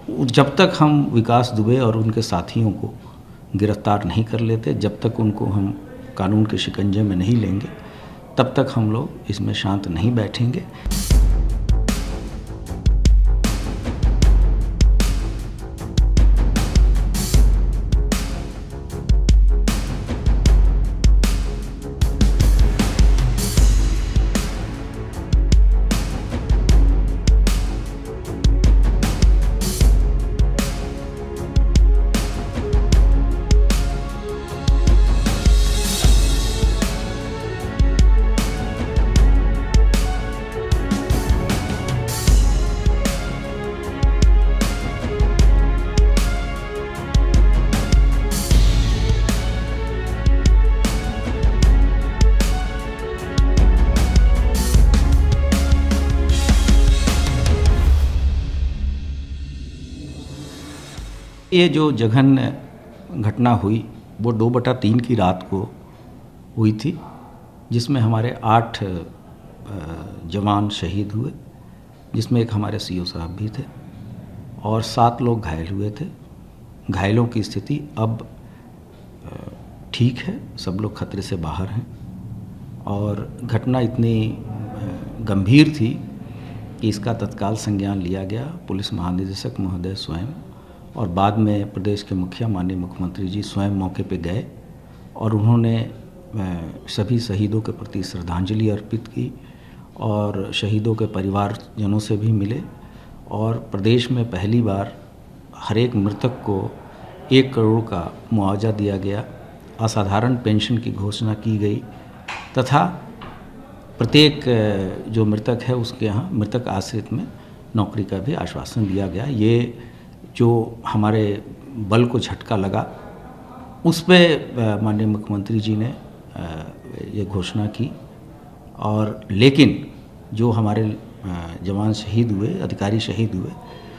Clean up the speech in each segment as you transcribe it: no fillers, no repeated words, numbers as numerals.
जब तक हम विकास दुबे और उनके साथियों को गिरफ्तार नहीं कर लेते, जब तक उनको हम कानून के शिकंजे में नहीं लेंगे, तब तक हम लोग इसमें शांत नहीं बैठेंगे। ये जो जघन्य घटना हुई वो 2/3 की रात को हुई थी, जिसमें हमारे 8 जवान शहीद हुए, जिसमें एक हमारे सीओ साहब भी थे और 7 लोग घायल हुए थे। घायलों की स्थिति अब ठीक है, सब लोग खतरे से बाहर हैं और घटना इतनी गंभीर थी कि इसका तत्काल संज्ञान लिया गया। पुलिस महानिदेशक महोदय स्वयं और बाद में प्रदेश के मुखिया माननीय मुख्यमंत्री जी स्वयं मौके पे गए और उन्होंने सभी शहीदों के प्रति श्रद्धांजलि अर्पित की और शहीदों के परिवारजनों से भी मिले और प्रदेश में पहली बार हर एक मृतक को 1 करोड़ का मुआवजा दिया गया, असाधारण पेंशन की घोषणा की गई तथा प्रत्येक जो मृतक है उसके यहाँ मृतक आश्रित में नौकरी का भी आश्वासन दिया गया। ये जो हमारे बल को झटका लगा उस पे माननीय मुख्यमंत्री जी ने ये घोषणा की और लेकिन जो हमारे जवान शहीद हुए, अधिकारी शहीद हुए,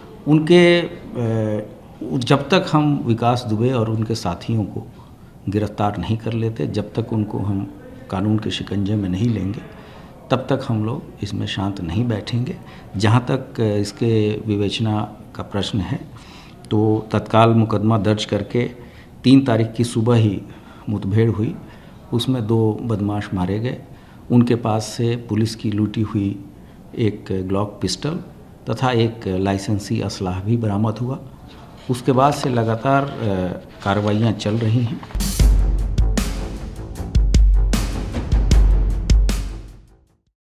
उनके जब तक हम विकास दुबे और उनके साथियों को गिरफ्तार नहीं कर लेते, जब तक उनको हम कानून के शिकंजे में नहीं लेंगे, तब तक हम लोग इसमें शांत नहीं बैठेंगे। जहाँ तक इसके विवेचना का प्रश्न है तो तत्काल मुकदमा दर्ज करके 3 तारीख की सुबह ही मुठभेड़ हुई, उसमें 2 बदमाश मारे गए। उनके पास से पुलिस की लूटी हुई एक ग्लॉक पिस्टल तथा एक लाइसेंसी असलाह भी बरामद हुआ। उसके बाद से लगातार कार्रवाइयाँ चल रही हैं।